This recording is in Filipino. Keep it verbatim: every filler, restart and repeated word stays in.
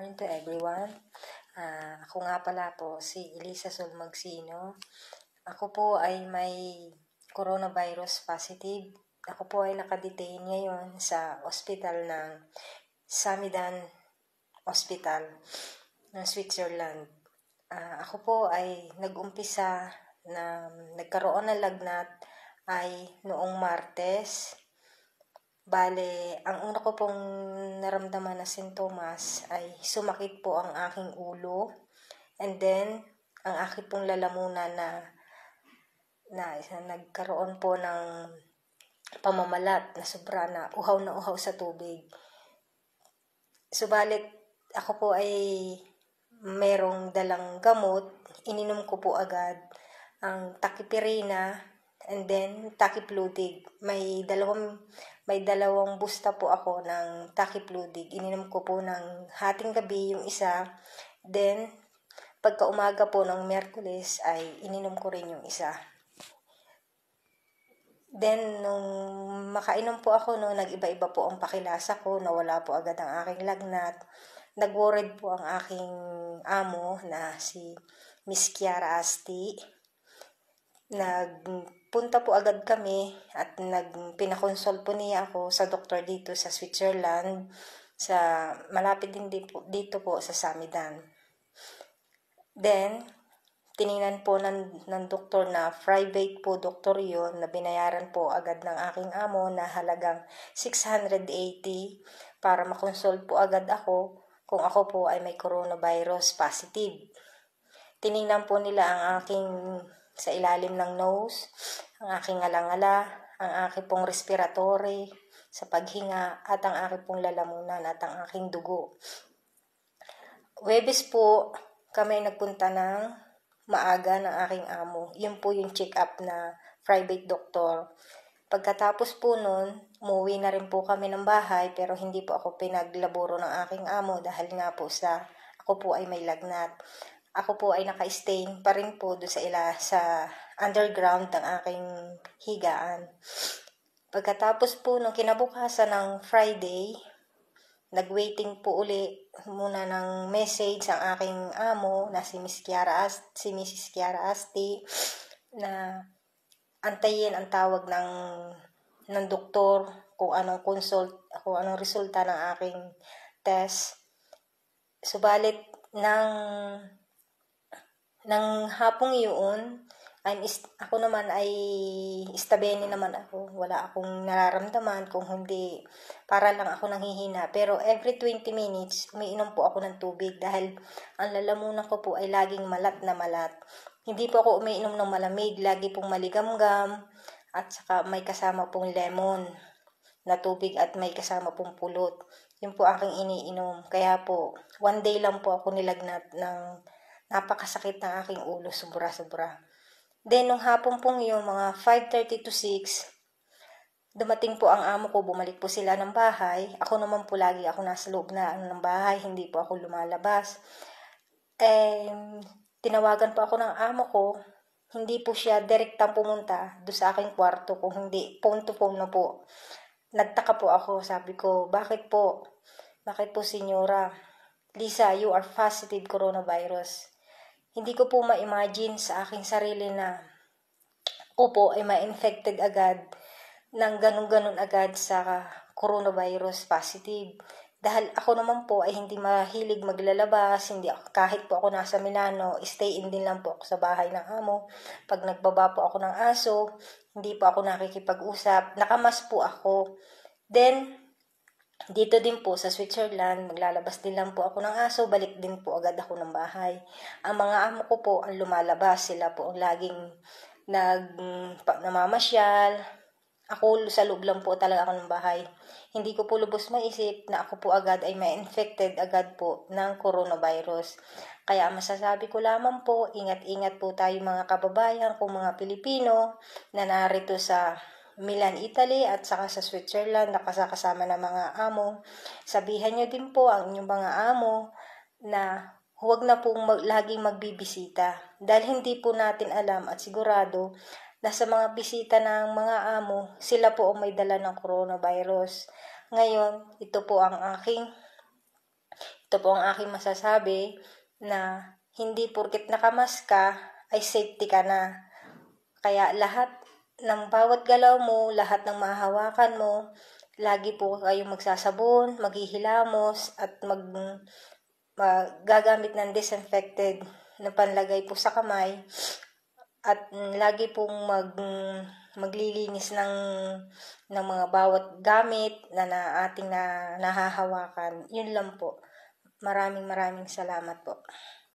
morning to everyone. Uh, ako nga pala po si Elisa Sulmagsino. Ako po ay may coronavirus positive. Ako po ay nakadetain ngayon sa ospital ng Samidan Hospital ng Switzerland. Uh, ako po ay nag-umpisa na nagkaroon ng lagnat ay noong Martes. Bale, ang una ko pong naramdaman na sintomas ay sumakit po ang aking ulo. And then, ang aking pong lalamunan na, na, na nagkaroon po ng pamamalat na sobra na uhaw na uhaw sa tubig. Subalit, ako po ay merong dalang gamot. Ininom ko po agad ang takipirina and then takipludig. May dalawang may dalawang busta po ako ng takipludig. Ininom ko po ng hating gabi yung isa. Then pagka umaga po ng Miyerkules ay ininom ko rin yung isa. Then nung makainom po ako no, nag-iba-iba po ang pakilasa ko, nawala po agad ang aking lagnat. Nag-worried po ang aking amo na si Miss Kiara Asti. Nagpunta po agad kami at nagpinakonsult po niya ako sa doktor dito sa Switzerland, sa malapit din dito, dito po sa Samidan. Then, tiningnan po ng, ng doktor na private po doktor yon, na binayaran po agad ng aking amo na halagang six hundred eighty para makonsult po agad ako kung ako po ay may coronavirus positive. Tiningnan po nila ang aking sa ilalim ng nose, ang aking alangala, ang aking pong respiratory sa paghinga at ang aking pong lalamunan at ang aking dugo. Huwebes po kami nagpunta ng maaga ng aking amo. Yun po yung check-up na private doctor. Pagkatapos po nun, umuwi na rin po kami ng bahay pero hindi po ako pinaglaboro ng aking amo dahil nga po sa ako po ay may lagnat. Ako po ay naka-stay pa rin po doon sa ila sa underground ng aking higaan. Pagkatapos po nung kinabukasan ng Friday, nag-waiting po uli muna ng message ang aking amo na si Miss Kiara Asti, si Missus Kiara Asti na antayin ang tawag ng ng doktor kung anong consult, kung anong resulta ng aking test. Subalit ng ng hapong yun, I'm ist- ako naman ay istabeni naman ako. Wala akong nararamdaman kung hindi para lang ako nanghihina. Pero every twenty minutes, umiinom po ako ng tubig dahil ang lalamunan ko po ay laging malat na malat. Hindi po ako umiinom ng malamig, lagi pong maligamgam at saka may kasama pong lemon na tubig at may kasama pong pulot. Yun po aking iniinom. Kaya po, one day lang po ako nilagnat ng napakasakit ng aking ulo, sobra-sobra. Then, nung hapon pong yung mga five thirty to six, dumating po ang amo ko, bumalik po sila ng bahay. Ako naman po lagi ako nasa loob na ano, ng bahay, hindi po ako lumalabas. Eh, tinawagan po ako ng amo ko, hindi po siya direktang pumunta doon sa aking kwarto, kung hindi, phone to phone na po. Nagtaka po ako, sabi ko, bakit po? Bakit po, Senyora? Lisa, you are positive coronavirus. Hindi ko po ma-imagine sa aking sarili na ako po ay ma-infected agad ng ganun-ganun agad sa coronavirus positive. Dahil ako naman po ay hindi mahilig maglalabas, hindi ako, kahit po ako nasa Milano, stay in din lang po ako sa bahay ng amo. Pag nagbaba po ako ng aso, hindi po ako nakikipag-usap, nakamas po ako. Then, dito din po sa Switzerland, maglalabas din lang po ako ng aso, balik din po agad ako ng bahay. Ang mga amo ko po ang lumalabas, sila po ang laging nag, namamasyal. Ako sa loob lang po talaga ako ng bahay. Hindi ko po lubos maisip na ako po agad ay ma-infected agad po ng coronavirus. Kaya masasabi ko lamang po, ingat-ingat po tayo mga kababayan kung mga Pilipino na narito sa Milan, Italy at saka sa Switzerland nakasakasama ng mga amo. Sabihan nyo din po ang inyong mga amo na huwag na pong mag, laging magbibisita dahil hindi po natin alam at sigurado na sa mga bisita ng mga amo, sila po ang may dala ng coronavirus. Ngayon, ito po ang aking ito Ito po ang aking masasabi na hindi porket nakamask ka ay safety ka na. Kaya lahat ng bawat galaw mo, lahat ng mahahawakan mo, lagi po kayong magsasabon, maghihilamos, at mag, mag gagamit ng disinfected na panlagay po sa kamay. At lagi pong mag maglilinis ng ng mga bawat gamit na, na ating na nahahawakan. Yun lang po. Maraming maraming salamat po.